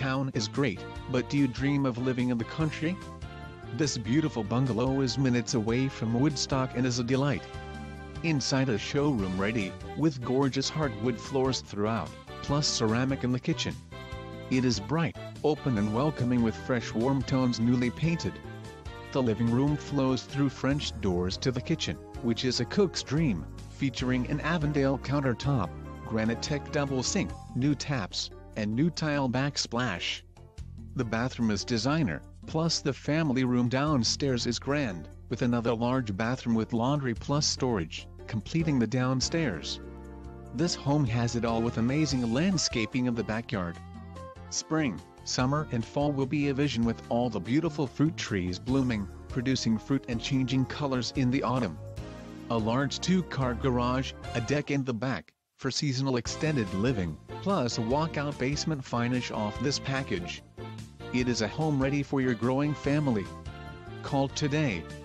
town is great, but do you dream of living in the country? This beautiful bungalow is minutes away from Woodstock and is a delight. Inside is showroom ready, with gorgeous hardwood floors throughout, plus ceramic in the kitchen. It is bright, open and welcoming with fresh warm tones newly painted. The living room flows through French doors to the kitchen, which is a cook's dream, featuring an Avondale countertop, granitec double sink, new taps, and new tile backsplash. The bathroom is designer, plus the family room downstairs is grand, with another large bathroom with laundry plus storage, completing the downstairs. This home has it all with amazing landscaping of the backyard. Spring, summer and fall will be a vision with all the beautiful fruit trees blooming, producing fruit and changing colors in the autumn. A large 2-car garage, a deck in the back, for seasonal extended living, plus a walkout basement finish off this package. It is a home ready for your growing family. Call today,